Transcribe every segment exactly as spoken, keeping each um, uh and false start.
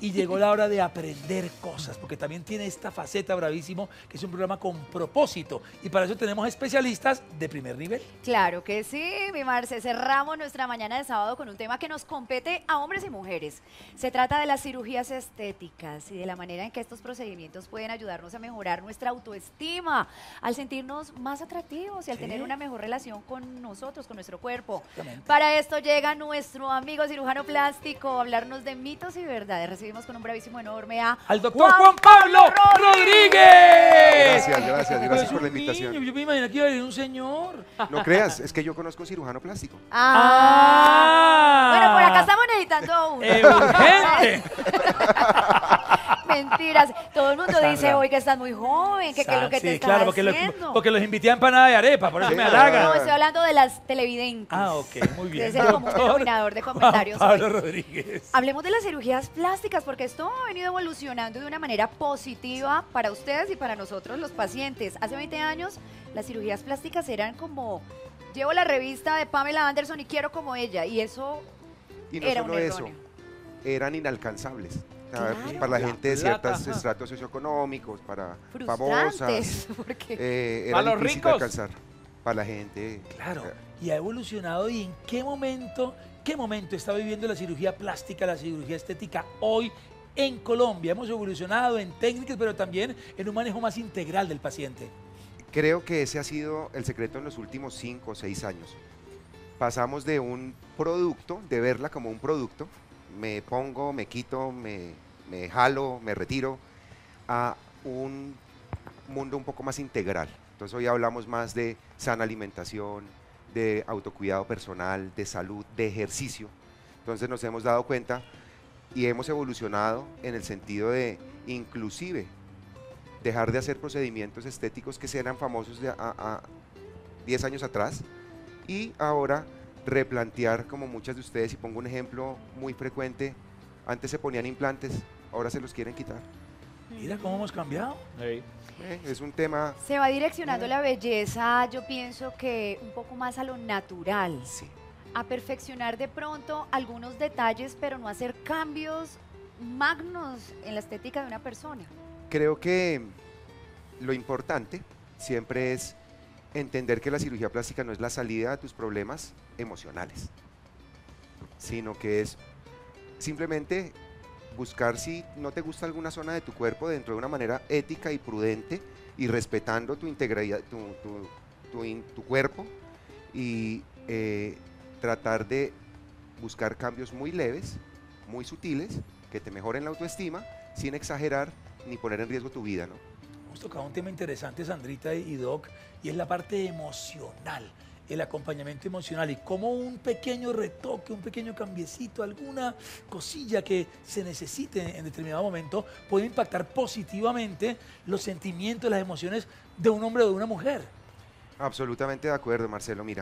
y llegó la hora de aprender cosas, porque también tiene esta faceta bravísimo, que es un programa con propósito, y para eso tenemos especialistas de primer nivel. Claro que sí, mi Marce. Cerramos nuestra mañana de sábado con un tema que nos compete a hombres y mujeres. Se trata de las cirugías estéticas y de la manera en que estos procedimientos pueden ayudarnos a mejorar nuestra autoestima, al sentirnos más atractivos y al Sí. tener una mejor relación con nosotros, con nuestro cuerpo. Exactamente. Para esto llega nuestro amigo cirujano plástico a hablarnos de mitos y verdades. Recibimos con un bravísimo enorme a Al doctor Juan, Pablo Rodríguez. Gracias, gracias, Pero gracias es por la un invitación. niño, yo me imaginé que iba a venir un señor. No creas, es que yo conozco un cirujano plástico. Ah. Bueno, por acá estamos necesitando uno. Eh, urgente. Mentiras. Todo el mundo Sandra. dice hoy que estás muy joven, que qué es lo que Sí, te estás claro, porque, lo- haciendo. porque los invité a empanada de arepa, por eso Sí, me No, halagan. estoy hablando de las televidentes. Ah, ok, muy bien. Es el común Doctor denominador de comentarios Juan Pablo hoy. Rodríguez. Hablemos de las cirugías plásticas, porque esto ha venido evolucionando de una manera positiva para ustedes y para nosotros los pacientes. Hace veinte años las cirugías plásticas eran como, llevo la revista de Pamela Anderson y quiero como ella, y eso Y no era solo un eso, erróneo. eran inalcanzables. O sea, Claro. para la La gente de plata, ciertos ajá. estratos socioeconómicos, para Frustrantes, famosas, porque eh, era Para los difícil de ricos. alcanzar. Para la gente. Claro, eh, y ha evolucionado. ¿Y en qué momento, qué momento está viviendo la cirugía plástica, la cirugía estética hoy en Colombia? Hemos evolucionado en técnicas, pero también en un manejo más integral del paciente. Creo que ese ha sido el secreto en los últimos cinco o seis años. Pasamos de un producto, de verla como un producto, me pongo, me quito, me, me jalo, me retiro, a un mundo un poco más integral. Entonces hoy hablamos más de sana alimentación, de autocuidado personal, de salud, de ejercicio. Entonces nos hemos dado cuenta y hemos evolucionado en el sentido de inclusive dejar de hacer procedimientos estéticos que eran famosos de a, a diez años atrás y ahora replantear, como muchas de ustedes, y pongo un ejemplo muy frecuente, antes se ponían implantes, ahora se los quieren quitar. Mira cómo hemos cambiado. Ey. Eh, es un tema, se va direccionando la belleza, yo pienso que un poco más a lo natural, sí, a perfeccionar de pronto algunos detalles, pero no hacer cambios magnos en la estética de una persona. creo que lo importante siempre es entender que la cirugía plástica no es la salida a tus problemas emocionales, sino que es simplemente buscar si no te gusta alguna zona de tu cuerpo dentro de una manera ética y prudente y respetando tu integridad, tu, tu, tu, in- tu cuerpo y eh, tratar de buscar cambios muy leves, muy sutiles, que te mejoren la autoestima sin exagerar ni poner en riesgo tu vida, ¿no? Hemos tocado un tema interesante, Sandrita y Doc, y es la parte emocional, el acompañamiento emocional y cómo un pequeño retoque, un pequeño cambiecito, alguna cosilla que se necesite en determinado momento puede impactar positivamente los sentimientos, las emociones de un hombre o de una mujer. Absolutamente de acuerdo, Marcelo. Mira,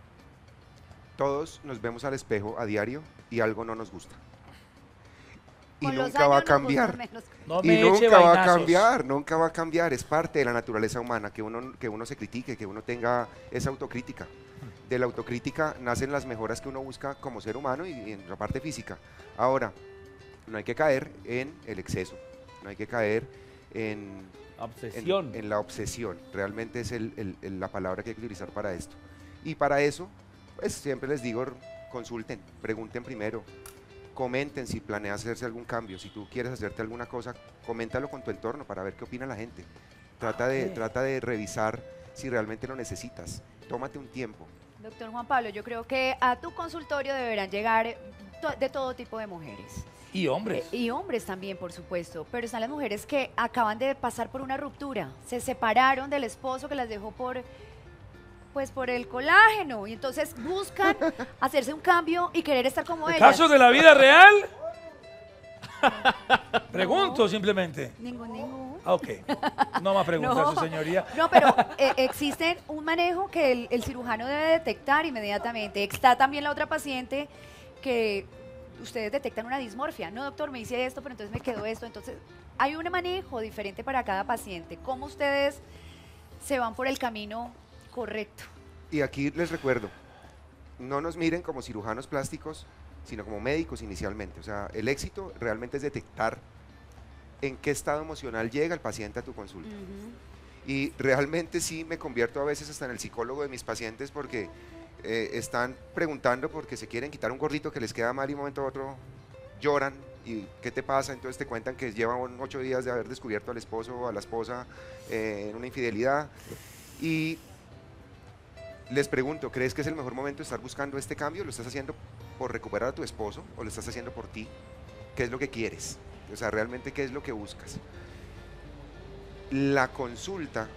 todos nos vemos al espejo a diario y algo no nos gusta. Y Con los nunca va a años nos gustan cambiar. menos. No Y me eche nunca va a vainazos. cambiar, nunca va a cambiar. Es parte de la naturaleza humana que uno, que uno se critique, que uno tenga esa autocrítica. De la autocrítica nacen las mejoras que uno busca como ser humano y, y en la parte física. Ahora, no hay que caer en el exceso, no hay que caer en, en- Obsesión. en la obsesión. Realmente es el- el- el- la palabra que hay que utilizar para esto. Y para eso, pues siempre les digo, consulten, pregunten primero, comenten si planeas hacerse algún cambio, si tú quieres hacerte alguna cosa, coméntalo con tu entorno para ver qué opina la gente. Trata de, Ok. trata de revisar si realmente lo necesitas. Tómate un tiempo. Doctor Juan Pablo, yo creo que a tu consultorio deberán llegar to- de todo tipo de mujeres. Y hombres. Eh, Y hombres también, por supuesto, pero están las mujeres que acaban de pasar por una ruptura, se separaron del esposo que las dejó por, pues por el colágeno, y entonces buscan hacerse un cambio y querer estar como ellas. ¿Casos de la vida real? Pregunto simplemente. Ningún, ningún. Ah, ok. No más preguntas, No. su señoría. No, pero eh, existe un manejo que el, el cirujano debe detectar inmediatamente. Está también la otra paciente que ustedes detectan una dismorfia. No, doctor, me hice esto, pero entonces me quedó esto. Entonces, hay un manejo diferente para cada paciente. ¿Cómo ustedes se van por el camino correcto? Y aquí les recuerdo, no nos miren como cirujanos plásticos sino como médicos inicialmente. O sea, el éxito realmente es detectar en qué estado emocional llega el paciente a tu consulta. Uh-huh. Y realmente sí me convierto a veces hasta en el psicólogo de mis pacientes porque eh, están preguntando porque se quieren quitar un gordito que les queda mal y un momento a otro lloran. ¿Y qué te pasa? Entonces te cuentan que llevan ocho días de haber descubierto al esposo o a la esposa eh, en una infidelidad. Y les pregunto, ¿crees que es el mejor momento de estar buscando este cambio? ¿Lo estás haciendo por recuperar a tu esposo o lo estás haciendo por ti? ¿Qué es lo que quieres? O sea, realmente, ¿qué es lo que buscas? La consulta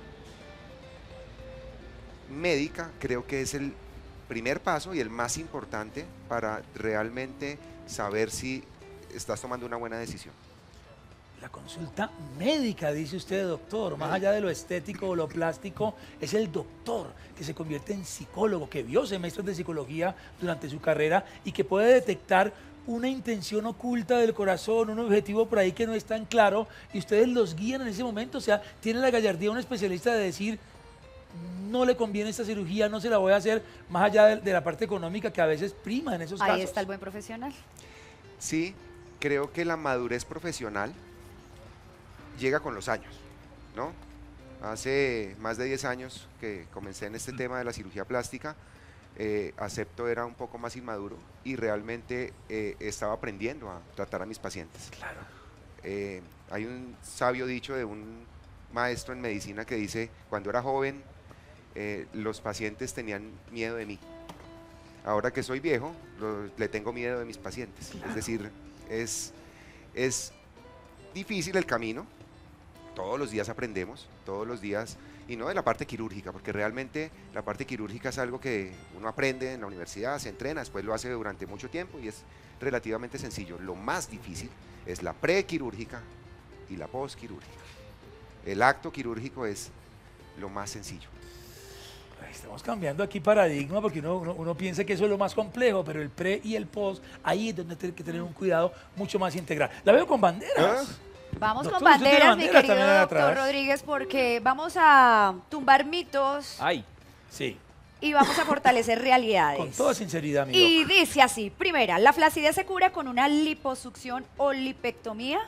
médica creo que es el primer paso y el más importante para realmente saber si estás tomando una buena decisión. La consulta médica, dice usted, doctor, más allá de lo estético o lo plástico, es el doctor que se convierte en psicólogo, que vio semestres de psicología durante su carrera y que puede detectar una intención oculta del corazón, un objetivo por ahí que no es tan claro, y ustedes los guían en ese momento. O sea, tiene la gallardía un especialista de decir, no le conviene esta cirugía, no se la voy a hacer, más allá de, de la parte económica que a veces prima en esos ahí casos. Ahí está el buen profesional. Sí, creo que la madurez profesional llega con los años, ¿no? Hace más de diez años que comencé en este tema de la cirugía plástica, eh, acepto era un poco más inmaduro y realmente eh, estaba aprendiendo a tratar a mis pacientes. Claro. Eh, hay un sabio dicho de un maestro en medicina que dice, cuando era joven, eh, los pacientes tenían miedo de mí. Ahora que soy viejo, lo, le tengo miedo de mis pacientes. Claro. Es decir, es, es difícil el camino. Todos los días aprendemos, todos los días, y no de la parte quirúrgica, porque realmente la parte quirúrgica es algo que uno aprende en la universidad, se entrena, después lo hace durante mucho tiempo y es relativamente sencillo. Lo más difícil es la prequirúrgica y la postquirúrgica. El acto quirúrgico es lo más sencillo. Estamos cambiando aquí paradigma porque uno, uno, uno piensa que eso es lo más complejo, pero el pre y el post, ahí es donde hay que tener un cuidado mucho más integral. La veo con banderas. ¿Ah? Vamos doctor, con banderas, banderas, mi querido doctor Rodríguez, porque vamos a tumbar mitos. Ay, sí. Y vamos a fortalecer realidades. Con toda sinceridad, mi Y doc. dice así, primera, ¿la flacidez se cura con una liposucción o lipectomía?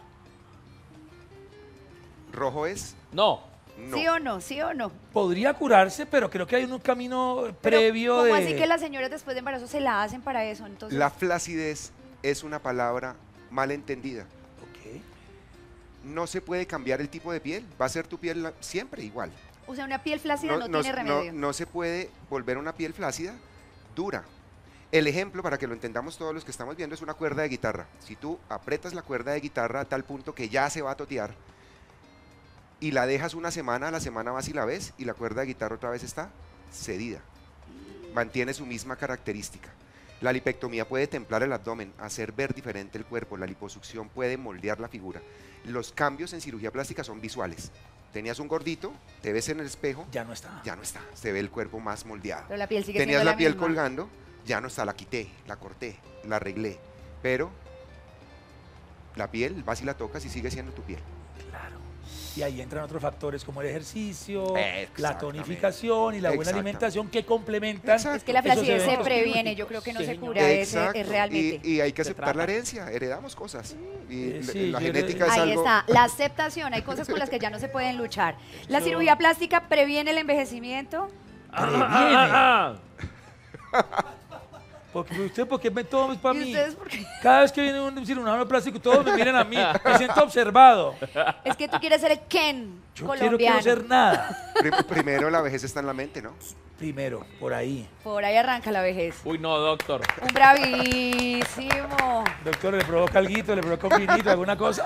¿Rojo es? No. No. ¿Sí o no? ¿Sí o no? Podría curarse, pero creo que hay un camino Pero, previo ¿cómo de... así que las señoras después de embarazo se la hacen para eso? Entonces... La flacidez es una palabra mal entendida. Okay. No se puede cambiar el tipo de piel, va a ser tu piel la, siempre igual. O sea, una piel flácida no, no tiene remedio. No, no se puede volver una piel flácida dura. El ejemplo, para que lo entendamos todos los que estamos viendo, es una cuerda de guitarra. Si tú apretas la cuerda de guitarra a tal punto que ya se va a totear y la dejas una semana, a la semana vas y la ves y la cuerda de guitarra otra vez está cedida. Mantiene su misma característica. La lipectomía puede templar el abdomen, hacer ver diferente el cuerpo. La liposucción puede moldear la figura. Los cambios en cirugía plástica son visuales. Tenías un gordito, te ves en el espejo, ya no está. Ya no está, se ve el cuerpo más moldeado. Pero la piel sigue Tenías siendo la, la piel misma. colgando, ya no está, la quité, la corté, la arreglé. Pero la piel, vas y la tocas y sigue siendo tu piel. Claro. Y ahí entran otros factores como el ejercicio, la Exactamente. tonificación y la buena Exactamente. alimentación que complementan. Exacto. Es que la esos flacidez se eventos previene, yo quirúrgicos. creo que no Sí, se señor. cura, es, Exacto. es realmente. Y, y hay que Se aceptar la trata. herencia, heredamos cosas. Y Eh, la- sí, la yo le- genética es Ahí algo... está, la aceptación, hay cosas con las que ya no se pueden luchar. ¿La Yo- cirugía plástica previene el envejecimiento? Previene. Porque usted, porque me todo es para ¿Y mí. ustedes por qué? Cada vez que viene un cirujano plástico, todos me miran a mí. Me siento observado. Es que tú quieres ser el Ken Yo quiero, colombiano. quiero hacer nada. Prim- primero la vejez está en la mente, ¿no? Primero, por ahí. Por ahí arranca la vejez. Uy, no, doctor. Un bravísimo. Doctor, ¿le provoca alguito, le provoca un vinito, alguna cosa?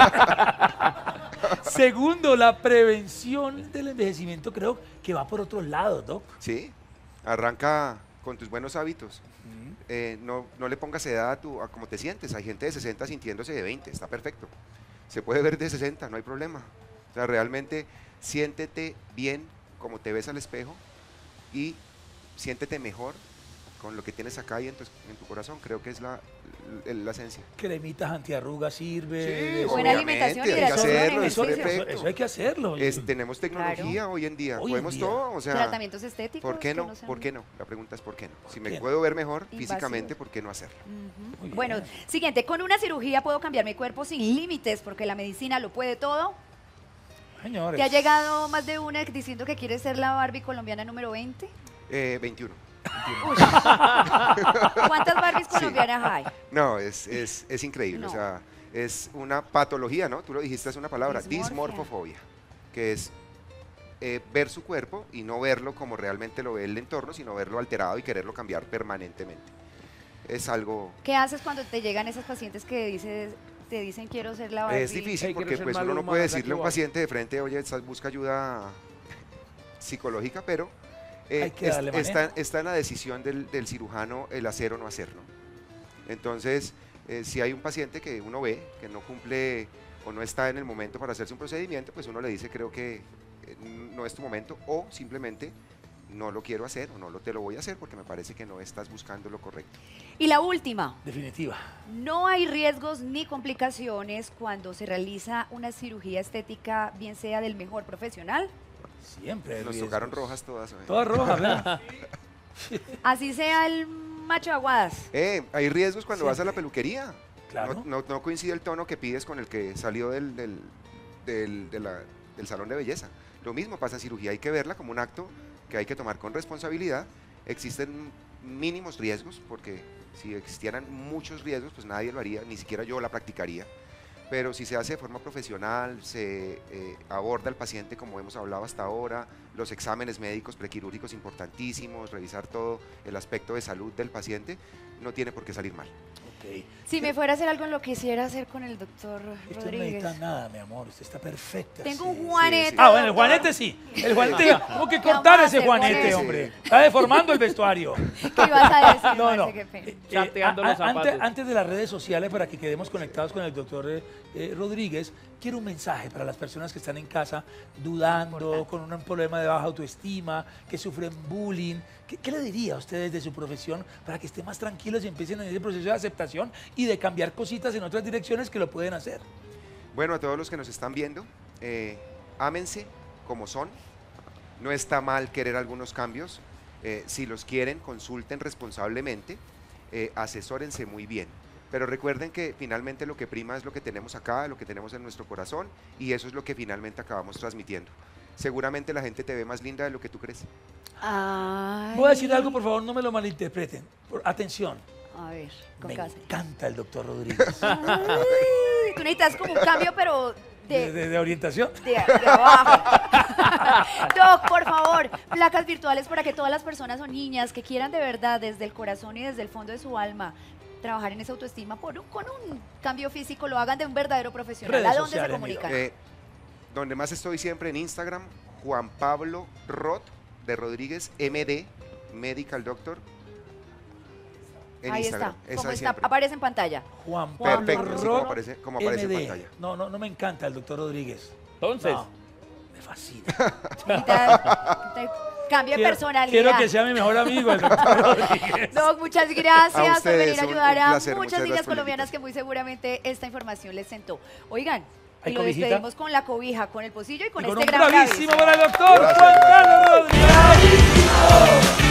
Segundo, la prevención del envejecimiento creo que va por otros lados, ¿no? Sí, arranca con tus buenos hábitos. Eh, no, no le pongas edad a, tu, a cómo te sientes. Hay gente de sesenta sintiéndose de veinte, está perfecto. Se puede ver de sesenta, no hay problema. O sea, realmente siéntete bien como te ves al espejo y siéntete mejor con lo que tienes acá y en tu, en tu corazón. Creo que es la, el- la esencia. Cremitas antiarrugas sirve. Sí, eso- Buena obviamente, alimentación, hay que hidratación, hacerlo, es ejercicio. eso, perfecto. eso hay que hacerlo. Es- tenemos tecnología hoy en día, Hoy en podemos día. todo, o sea, Tratamientos estéticos. ¿por qué que no? sean- ¿Por qué no? La pregunta es ¿por qué no? Si me qué no? puedo ver mejor Invasivos. físicamente, ¿por qué no hacerlo? Ujú. Muy Bueno, bien. siguiente, con una cirugía puedo cambiar mi cuerpo sin límites porque la medicina lo puede todo. Señores. ¿Te ha llegado más de una diciendo que quiere ser la Barbie colombiana número veinte? Eh, veintiuno. Uy. ¿Cuántas Barbies Sí. colombianas hay? No, es, es, es increíble, No. o sea, es una patología, ¿no? Tú lo dijiste, es una palabra, Dismorfia. dismorfofobia, que es eh, ver su cuerpo y no verlo como realmente lo ve el entorno, sino verlo alterado y quererlo cambiar permanentemente. Es algo... ¿Qué haces cuando te llegan esas pacientes que dices, te dicen quiero ser la Barbie? Es difícil Hey, quiero porque ser pues uno no Maluma, puede Jackie decirle a un Boy. paciente de frente, oye, estás- busca ayuda psicológica, pero eh, Hay que es- darle está, manejo. está en la decisión del, del cirujano el hacer o no hacerlo. Entonces, eh, si hay un paciente que uno ve que no cumple o no está en el momento para hacerse un procedimiento, pues uno le dice, creo que eh, no es tu momento, o simplemente no lo quiero hacer o no lo, te lo voy a hacer porque me parece que no estás buscando lo correcto. Y la última, Definitiva. no hay riesgos ni complicaciones cuando se realiza una cirugía estética, bien sea del mejor profesional, Siempre. hay Nos riesgos. tocaron rojas todas. ¿eh? Todas rojas, ¿verdad? así sea el macho de aguadas. Eh, hay riesgos cuando vas a la Siempre. peluquería. Claro. No, no- no coincide el tono que pides con el que salió del, del, del- de la- del salón de belleza. Lo mismo pasa en cirugía, hay que verla como un acto que hay que tomar con responsabilidad. Existen mínimos riesgos, porque si existieran muchos riesgos, pues nadie lo haría, ni siquiera yo la practicaría. Pero si se hace de forma profesional, se eh, aborda al paciente como hemos hablado hasta ahora, los exámenes médicos prequirúrgicos importantísimos, revisar todo el aspecto de salud del paciente, no tiene por qué salir mal. Ok. Si me fuera a hacer algo en lo que quisiera hacer con el doctor Usted no Rodríguez. necesita nada, mi amor. Usted está perfecta. Tengo sí. un Juanete. sí. Ah, bueno, el doctor. Juanete sí. El Juanete, ¿cómo que ¿Qué cortar vamos a ese hacer, Juanete, Juanete? hombre? Está deformando el vestuario. ¿Qué ibas a decir? No, no. Marce? Qué pena. Eh, eh, Chateando a- los a- antes, zapatos. antes de las redes sociales, para que quedemos conectados con el doctor eh, eh, Rodríguez, quiero un mensaje para las personas que están en casa dudando, con un problema de baja autoestima, que sufren bullying. ¿Qué, qué le diría a ustedes de su profesión para que estén más tranquilos y empiecen en ese proceso de aceptación y de cambiar cositas en otras direcciones que lo pueden hacer? Bueno, a todos los que nos están viendo, eh, ámense como son. No está mal querer algunos cambios. Eh, si los quieren, consulten responsablemente, eh, asesórense muy bien. Pero recuerden que finalmente lo que prima es lo que tenemos acá, lo que tenemos en nuestro corazón, y eso es lo que finalmente acabamos transmitiendo. Seguramente la gente te ve más linda de lo que tú crees. Ay. Voy a decir algo, por favor, no me lo malinterpreten. Por- atención, A ver, con me casa. encanta el doctor Rodríguez. Ay, tú necesitas como un cambio, pero De, de, de- de orientación. de, de abajo. Doc, por favor, placas virtuales para que todas las personas o niñas que quieran de verdad, desde el corazón y desde el fondo de su alma, trabajar en esa autoestima por un- con un cambio físico, lo hagan de un verdadero profesional. Redes ¿A dónde se sociales, comunican? Eh, donde más estoy siempre en Instagram, Juan Pablo Rod de Rodríguez M D, Medical Doctor. En Ahí Instagram. está, Esa como es está, siempre. aparece en pantalla. Juan Juan Pablo Perfecto, así como Roth, aparece, como aparece en M D. pantalla. No, no, no me encanta el doctor Rodríguez. Entonces, No, me fascina. Ahorita, te- Cambio de Quiero- personalidad. Quiero que sea mi mejor amigo el doctor Rodríguez. Doc, muchas gracias A por ustedes, venir a un- ayudar un a placer, muchas muchas niñas gracias por la colombianas invitación. que muy seguramente esta información les sentó. Oigan, ¿Hay y lo cobijita? despedimos con la cobija, con el pocillo y con Y con este un gran bravísimo bravísimo. para el doctor Gracias, Juan gracias. Carlos Rodríguez.